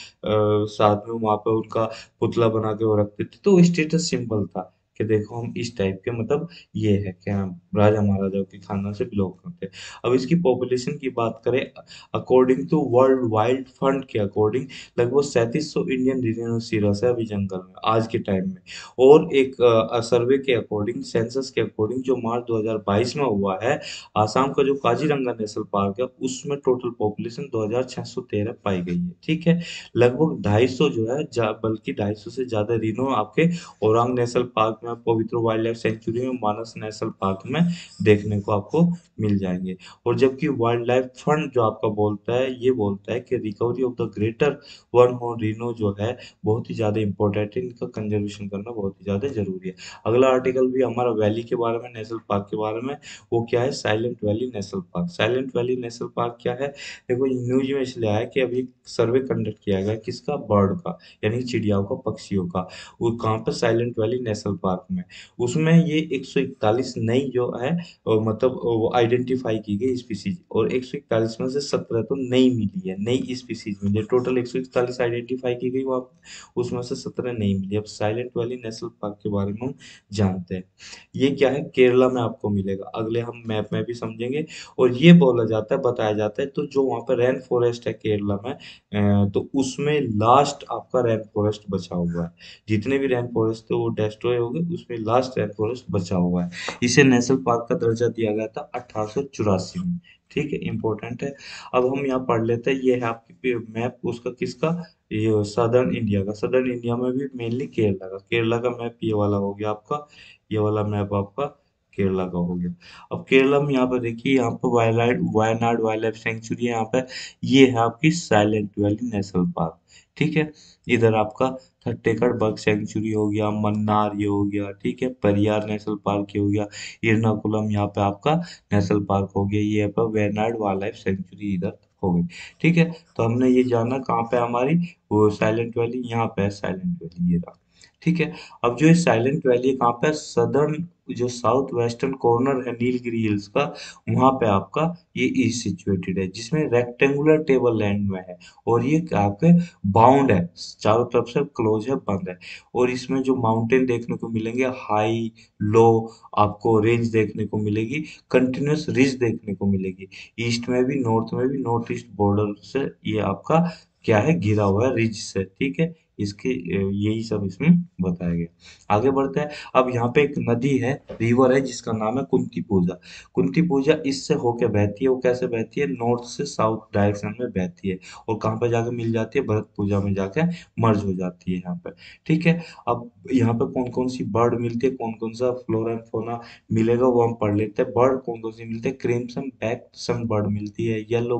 साथ में, वहां पे उनका पुतला बना के वो रखते थे, तो स्टेटस सिंबल था कि देखो हम इस टाइप के, मतलब ये है कि हम राजा महाराजाओं के खानदान से बिलोंग करते हैं। अब इसकी पॉपुलेशन की बात करें, according to world wild fund के अकॉर्डिंग लगभग 3700 इंडियन रिनोसिरस है अभी जंगल में आज के टाइम में। और एक सर्वे के अकॉर्डिंग, सेंसस के अकॉर्डिंग, जो मार्च 2022 में हुआ है, आसाम का जो काजीरंगा नेशनल पार्क है उसमें टोटल पॉपुलेशन 2613 पाई गई है। ठीक है, लगभग 250 जो है बल्कि 250 से ज्यादा रिनो आपके ओरांग नेशनल पार्क में, पवित्र वाइल्ड लाइफ सेंचुरी में, मानस नेशनल पार्क में देखने को आपको मिल जाएंगे। और जबकि वाइल्ड लाइफ फंड जो आपका बोलता है, ये बोलता है कि recovery of the greater one horn rhino जो है बहुत ही ज्यादा इंपॉर्टेंट है, इनका कंजर्वेशन करना बहुत ही ज्यादा जरूरी है। अगला आर्टिकल भी हमारा वैली के बारे में, नेशनल पार्क के बारे में। वो क्या है, silent valley national park. Silent valley national park क्या है, देखो न्यूज में इसलिए आया कि अभी सर्वे कंडक्ट किया गया किसका, बर्ड का, यानी चिड़ियाओं का, पक्षियों का। वो कहाँ पर, साइलेंट वैली नेशनल पार्क में। उसमें ये 141 नई जो है मतलब वो आइडेंटिफाई की गई स्पीसीज, और 141 में से 17 तो नई मिली है, नई स्पीसीज मिली है। टोटल 141 आइडेंटिफाई की गई, वहाँ उसमें से 17 नहीं मिली। अब साइलेंट वैली नेशनल पार्क के बारे में हम जानते हैं। ये क्या है, केरला में आपको मिलेगा, अगले हम मैप में भी समझेंगे। और ये बोला जाता है, बताया जाता है, तो जो वहाँ पर रेन फॉरेस्ट है केरला में, तो उसमें लास्ट आपका रेन फॉरेस्ट बचा हुआ है। जितने भी रेन फॉरेस्ट थे वो डिस्ट्रॉय हो गए, उसमें लास्ट रेन फॉरेस्ट बचा हुआ है। इसे नेशनल पार्क का दर्जा दिया गया था 1884 में। ठीक है, इंपॉर्टेंट है। अब हम यहाँ पढ़ लेते हैं, ये है आपकी मैप उसका, किसका, ये सदर्न इंडिया का। सदर्न इंडिया में भी मेनली केरला का, केरला का मैप ये वाला हो गया आपका, ये वाला मैप आपका केरला का हो गया। अब केरला में यहाँ पर देखिए, यहाँ पर वायनाड वाइल्ड लाइफ सेंचुरी है, यहाँ पे ये है आपकी साइलेंट वैली नेशनल पार्क। ठीक है, इधर आपका थट्टेकड़ बग सेंचुरी हो गया, मन्नार ये हो गया, ठीक है, परियार नेशनल पार्क ये हो गया, एर्नाकुलम यहाँ पे आपका नेशनल पार्क हो गया, ये आपका वेनाड वाइल्ड लाइफ सेंचुरी इधर हो गई। ठीक है, तो हमने ये जाना कहाँ पे हमारी, वो साइलेंट वैली यहाँ पे है, साइलेंट वैली ये रहा। ठीक है, अब जो ये साइलेंट वैली है कहाँ पे, सदर्न, जो साउथ वेस्टर्न कॉर्नर है नीलगिरी हिल्स का, वहां पे आपका ये इज सिचुएटेड है, जिसमें रेक्टेंगुलर टेबल लैंड में है। और ये आपके बाउंड है, चारों तरफ से क्लोज है, बंद है। और इसमें जो माउंटेन देखने को मिलेंगे, हाई, लो, आपको रेंज देखने को मिलेगी, कंटिन्यूअस रिज देखने को मिलेगी। ईस्ट में भी, नॉर्थ में भी, नॉर्थ ईस्ट बॉर्डर से ये आपका क्या है, घिरा हुआ है रिज से। ठीक है, इसके यही सब इसमें बताया गया। आगे बढ़ते हैं। अब यहाँ पे एक नदी है, रिवर है, जिसका नाम है कुंती पूजा। कुंती पूजा इससे होके बहती है, वो कैसे बहती है, नॉर्थ से साउथ डायरेक्शन में बहती है, और कहाँ पे जाके मिल जाती है, भरत पूजा में जाके मर्ज हो जाती है यहाँ पे। ठीक है, अब यहाँ पे कौन कौन सी बर्ड मिलती है, कौन कौन सा फ्लोरा एंड फौना मिलेगा, वो हम पढ़ लेते हैं। बर्ड कौन कौन सी मिलती है, क्रिम्सन बैक सन बर्ड मिलती है, येलो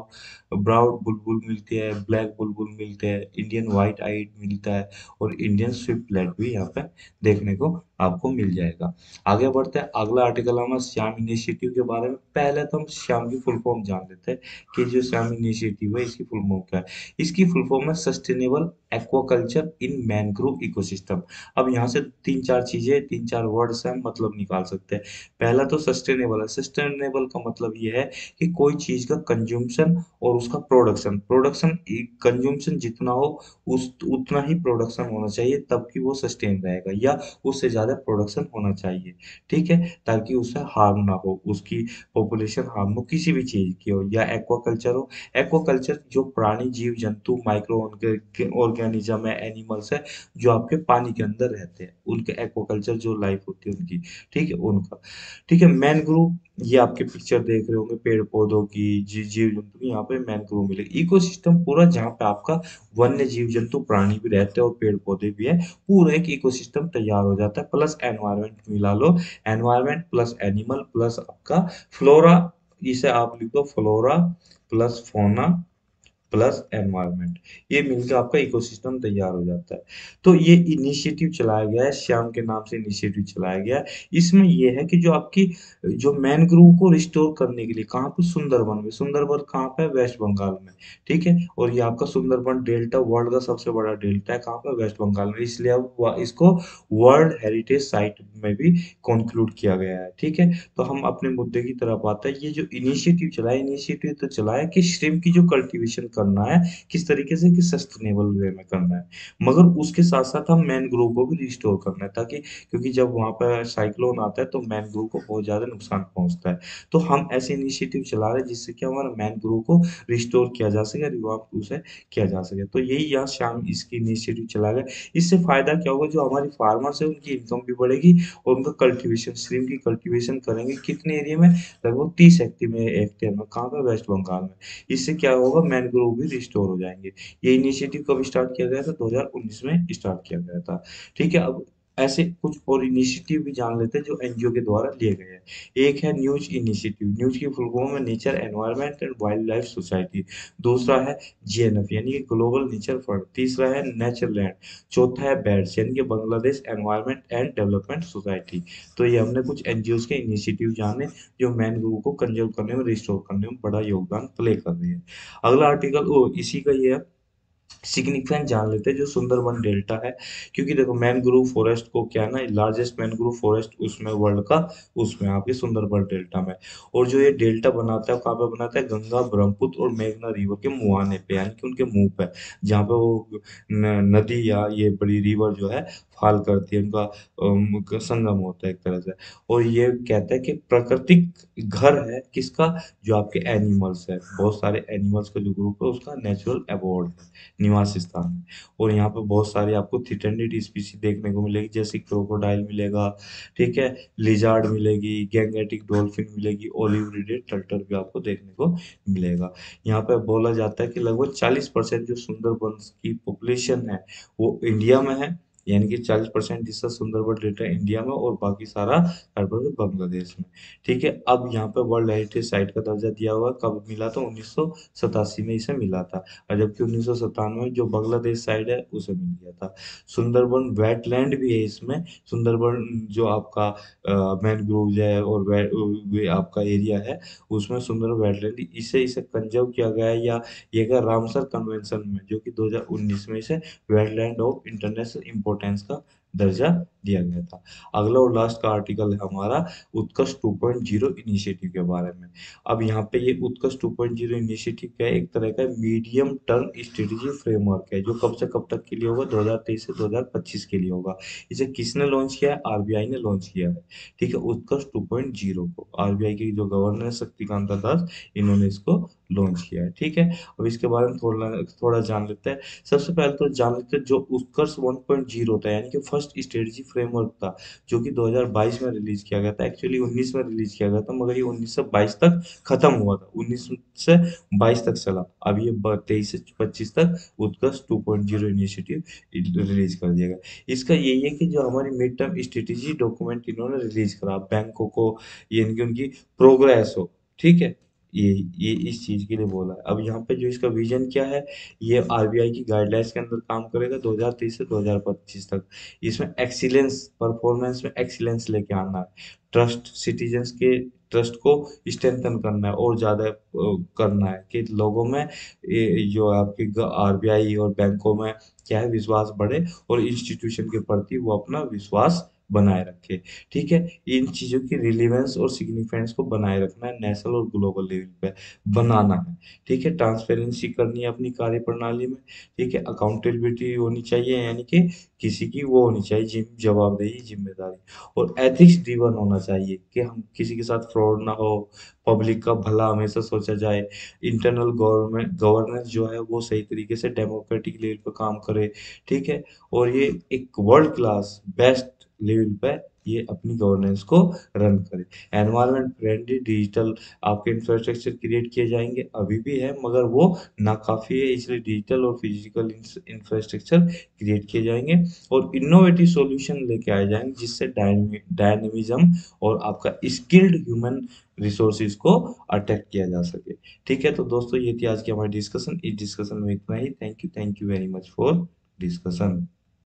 ब्राउड बुलबुल मिलती है, ब्लैक बुलबुल मिलते हैं, इंडियन व्हाइट आइड मिलता है, और इंडियन स्विफ्टलेट भी यहाँ पे देखने को आपको मिल जाएगा। आगे बढ़ते हैं, अगला आर्टिकल हमारा श्याम इनिशिएटिव के बारे में। पहले तो हम श्याम की फुल फॉर्म जान लेते हैं कि जो श्याम इनिशिएटिव है इसकी फुल फॉर्म क्या है। इसकी फुल फॉर्म है sustainable aquaculture in mangrove ecosystem. अब यहाँ से तीन चार चीजें, तीन चार वर्ड से हम मतलब निकाल सकते हैं। पहला तो सस्टेनेबल है। सस्टेनेबल का मतलब ये है कि कोई चीज का कंज्यूमशन और उसका प्रोडक्शन, कंज्यूमशन जितना हो उस उतना ही प्रोडक्शन होना चाहिए, तब कि वो सस्टेन रहेगा, या उससे ज्यादा ज़्यादा प्रोडक्शन होना चाहिए, ठीक है? ताकि उसे हार्म ना हो, उसकी पॉपुलेशन हार्म हो किसी भी चीज़ की हो, या एक्वाकल्चर हो। एक्वाकल्चर जो प्राणी, जीव-जंतु, माइक्रो ऑर्गेनिज़्म है, एनिमल्स है, जो आपके पानी के अंदर रहते हैं, उनके एक्वाकल्चर जो लाइफ होती है उनकी, ठीक है? उनका। ठीक है, मैनग्रोव, ये आपके पिक्चर देख रहे होंगे पेड़ पौधों की, जीव जंतु की, यहाँ पे मैनग्रोव मिलेगी। इकोसिस्टम पूरा जहाँ पे आपका वन्य जीव जंतु प्राणी भी रहते हैं और पेड़ पौधे भी है, पूरा एक इकोसिस्टम तैयार हो जाता है। प्लस एनवायरनमेंट मिला लो, एनवायरनमेंट प्लस एनिमल प्लस आपका फ्लोरा, इसे आप लिख दो flora plus fauna plus environment, ये मिलकर आपका इकोसिस्टम तैयार हो जाता है। तो ये इनिशिएटिव चलाया गया है, श्याम के नाम से इनिशिएटिव चलाया गया है। इसमें ये है कि जो आपकी जो मैनग्रोव को रिस्टोर करने के लिए, कहाँ पे, सुंदरबन में। सुंदरबन कहाँ पे है? वेस्ट बंगाल में, ठीक है? और ये आपका सुंदरबन डेल्टा वर्ल्ड का सबसे बड़ा डेल्टा है, कहाँ पे? वेस्ट बंगाल में। इसलिए अब इसको वर्ल्ड हेरिटेज साइट में भी कंक्लूड किया गया है, ठीक है? तो हम अपने मुद्दे की तरफ आते हैं। ये जो इनिशिएटिव चला है, इनिशिएटिव तो चला है कि श्रिम्प की जो कल्टीवेशन करना है, किस तरीके से, कि सस्टेनेबल वे में करना है, मगर उसके साथ साथ हम मैनग्रोव को भी रिस्टोर करना है, ताकि, क्योंकि जब वहां पर साइक्लोन आता है तो मैनग्रोव को बहुत ज्यादा नुकसान पहुंचता है। तो हम ऐसे इनिशिएटिव चला रहे हैं जिससे कि हमारा मैनग्रोव को रिस्टोर किया जा सके, रिवार्ड उसे किया जा सके। तो यही यहाँ शाम इसकी इनिशिएटिव चला गया। इससे फायदा क्या होगा? जो हमारी फार्मर्स है उनकी इनकम भी बढ़ेगी, और उनका कल्टीवेशन, श्रिम्प की कल्टीवेशन करेंगे कितने एरिया में? लगभग 30 हेक्टेयर में, कहाँ पे? वेस्ट बंगाल में। इससे क्या होगा? मैनग्रोव भी रिस्टोर हो जाएंगे। ये इनिशिएटिव कब स्टार्ट किया गया था? 2019 में स्टार्ट किया गया था, ठीक है? अब ऐसे कुछ और इनिशिएटिव भी जान लेते हैं जो एनजीओ के द्वारा लिए गए हैं। एक है न्यूज इनिशिएटिव, न्यूज की फुल फॉर्म है nature environment and wild life society. दूसरा है जीएनएफ यानी कि ग्लोबल नेचर फंड। तीसरा है नेचरलैंड। चौथा है बैड्स यानी कि Bangladesh environment and development society. तो ये हमने कुछ एनजीओ के इनिशिएटिव जाने जो मैनग्रोव को कंजर्व करने में, रिस्टोर करने में बड़ा योगदान प्ले कर रही है। अगला आर्टिकल ओ इसी का ये है, सिग्निफिकेंट जान लेते हैं जो सुंदरबन डेल्टा है। क्योंकि देखो मैनग्रोव फॉरेस्ट को क्या है ना, लार्जेस्ट मैनग्रोव फॉरेस्ट उसमें वर्ल्ड का, उसमें आपके सुंदरबन डेल्टा में। और जो ये डेल्टा बनाता है कहाँ पे बनाता है? गंगा, ब्रह्मपुत्र और मेघना रिवर के मुहाने पे, यानी कि उनके मुंह पे, जहाँ पे वो नदी या ये बड़ी रिवर जो है फाल करती है, उनका संगम होता है एक तरह से। और ये कहता है कि प्राकृतिक घर है किसका? जो आपके एनिमल्स है, बहुत सारे एनिमल्स का जो ग्रुप है उसका नेचुरल अबोर्ड है, निवास स्थान है। और यहाँ पे बहुत सारी आपको थ्रेटेंड स्पीसी देखने को मिलेगी, जैसे क्रोकोडाइल मिलेगा, ठीक है, लिजार्ड मिलेगी, गैंगेटिक डॉल्फिन मिलेगी, ओलिव रिडेड टर्टल भी आपको देखने को मिलेगा। यहाँ पे बोला जाता है कि लगभग 40% जो सुंदरबन की पॉपुलेशन है वो इंडिया में है, यानी कि 40% हिस्सा सुंदरबन डेल्टा इंडिया में, और बाकी सारा 60% बांग्लादेश में, ठीक है? अब यहाँ पे वर्ल्ड हेरिटेज साइट का दर्जा दिया हुआ है, कब मिला था? 1987 में इसे मिला था। और जबकि 1997 में जो बांग्लादेश साइड है उसे मिल गया था। सुंदरबन वेटलैंड भी है इसमें। सुंदरबन जो आपका मैनग्रोव है और वे आपका एरिया है, उसमें सुंदर वेटलैंड, इसे इसे कंजर्व किया गया है, या ये क्या, रामसर कन्वेंशन में, जो कि 2019 में इसे वेटलैंड ऑफ इंटरनेशनल इंपॉर्टेंस का दर्जा दिया गया था। अगला और लास्ट का आर्टिकल है हमारा उत्कर्ष 2.0 इनिशिएटिव के बारे में। अब यहाँ पे ये उत्कर्ष 2.0 इनिशिएटिव क्या है? एक तरह का मीडियम टर्म स्ट्रेटेजी फ्रेमवर्क है, जो कब से कब तक के लिए होगा? 2023 से 2025 के लिए होगा। इसे किसने लॉन्च किया है? आरबीआई ने लॉन्च किया है, ठीक है? उत्कर्ष 2.0 को आरबीआई के जो गवर्नर है शक्तिकांता दास, इन्होंने इसको लॉन्च किया है, ठीक है? अब इसके बारे में थोड़ा थोड़ा जान लेते हैं। सबसे पहले तो जान लेते हैं जो उत्कर्ष 1.0 था, यानी कि फर्स्ट स्ट्रेटेजी फ्रेमवर्क था, जो कि 2022 में रिलीज किया गया था। एक्चुअली 19 में रिलीज किया गया था, मगर ये 19 से 22 तक खत्म हुआ था, 19 से 22 तक चला। अब ये 23 से 25 तक उत्कर्ष 2.0 इनिशिएटिव रिलीज कर दिया गया। इसका यही है कि जो हमारी मिड टर्म स्ट्रेटेजी डॉक्यूमेंट इन्होंने रिलीज करा बैंकों को, ये इनकी उनकी प्रोग्रेस हो, ठीक है? ये इस चीज के लिए बोला है। अब यहाँ पे जो इसका विजन क्या है, ये आरबीआई की गाइडलाइंस के अंदर काम करेगा 2023 से 2025 तक। इसमें एक्सीलेंस, परफॉर्मेंस में एक्सीलेंस लेके आना है, ट्रस्ट, सिटीजन्स के ट्रस्ट को स्ट्रेंथन करना है और ज्यादा करना है, कि लोगों में जो आपके आरबीआई और बैंकों में क्या है, विश्वास बढ़े, और इंस्टीट्यूशन के प्रति वो अपना विश्वास बनाए रखे। ठीक है, इन चीजों की रिलीवेंस और सिग्निफिकेंस को बनाए रखना है, नेशनल और ग्लोबल लेवल पे बनाना है। ठीक है, ट्रांसपेरेंसी करनी है अपनी कार्य प्रणाली में। ठीक है, अकाउंटेबिलिटी होनी चाहिए, यानी कि किसी की वो होनी चाहिए जवाबदेही, जिम्मेदारी, और एथिक्स ड्रिवन होना चाहिए कि हम किसी के साथ फ्रॉड ना हो, पब्लिक का भला हमेशा सोचा जाए, इंटरनल गवर्नमेंट गवर्नेंस जो है वो सही तरीके से डेमोक्रेटिक लेवल पे काम करे। ठीक है, और ये एक वर्ल्ड क्लास बेस्ट लेवल पे ये अपनी गवर्नेंस को रन करे। एनवायरनमेंट फ्रेंडली डिजिटल आपके इंफ्रास्ट्रक्चर क्रिएट किए जाएंगे, अभी भी है मगर वो नाकाफी है, इसलिए डिजिटल और फिजिकल इंफ्रास्ट्रक्चर क्रिएट किए जाएंगे और इनोवेटिव सॉल्यूशन लेके आए जाएंगे, जिससे डायनेमिज्म और आपका स्किल्ड ह्यूमन रिसोर्सेज को अटैक किया जा सके। ठीक है, तो दोस्तों ये थी आज की हमारी डिस्कशन। इस डिस्कशन में इतना ही। Thank you very much for discussion.